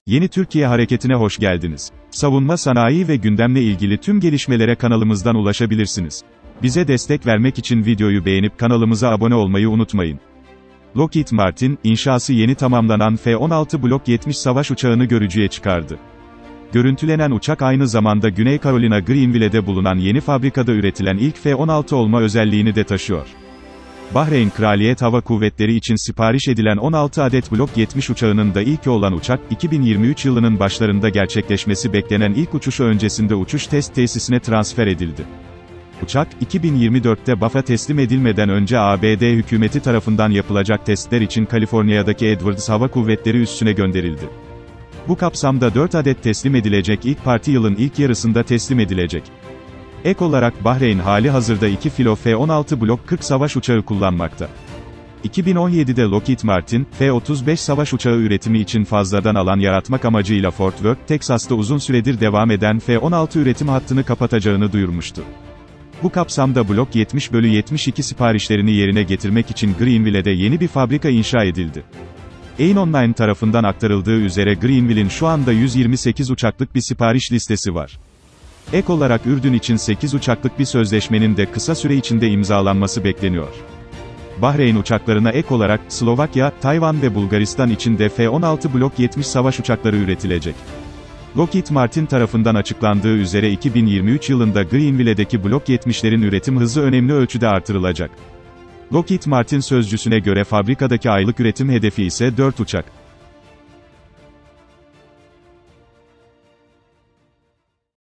Yeni Türkiye Hareketi'ne hoş geldiniz. Savunma sanayi ve gündemle ilgili tüm gelişmelere kanalımızdan ulaşabilirsiniz. Bize destek vermek için videoyu beğenip kanalımıza abone olmayı unutmayın. Lockheed Martin, inşası yeni tamamlanan F-16 Block 70 savaş uçağını görücüye çıkardı. Görüntülenen uçak aynı zamanda Güney Carolina Greenville'de bulunan yeni fabrikada üretilen ilk F-16 olma özelliğini de taşıyor. Bahreyn Kraliyet Hava Kuvvetleri için sipariş edilen 16 adet Block 70 uçağının da ilki olan uçak, 2023 yılının başlarında gerçekleşmesi beklenen ilk uçuşu öncesinde uçuş test tesisine transfer edildi. Uçak, 2024'te BAF'a teslim edilmeden önce ABD hükümeti tarafından yapılacak testler için Kaliforniya'daki Edwards Hava Kuvvetleri üssüne gönderildi. Bu kapsamda 4 adet teslim edilecek ilk parti yılın ilk yarısında teslim edilecek. Ek olarak Bahreyn hali hazırda 2 filo F-16 Block 40 savaş uçağı kullanmakta. 2017'de Lockheed Martin, F-35 savaş uçağı üretimi için fazladan alan yaratmak amacıyla Fort Worth, Teksas'ta uzun süredir devam eden F-16 üretim hattını kapatacağını duyurmuştu. Bu kapsamda Block 70/72 siparişlerini yerine getirmek için Greenville'de yeni bir fabrika inşa edildi. AIN Online tarafından aktarıldığı üzere Greenville'in şu anda 128 uçaklık bir sipariş listesi var. Ek olarak Ürdün için 8 uçaklık bir sözleşmenin de kısa süre içinde imzalanması bekleniyor. Bahreyn uçaklarına ek olarak, Slovakya, Tayvan ve Bulgaristan için de F-16 Block 70 savaş uçakları üretilecek. Lockheed Martin tarafından açıklandığı üzere 2023 yılında Greenville'deki Block 70'lerin üretim hızı önemli ölçüde artırılacak. Lockheed Martin sözcüsüne göre fabrikadaki aylık üretim hedefi ise 4 uçak.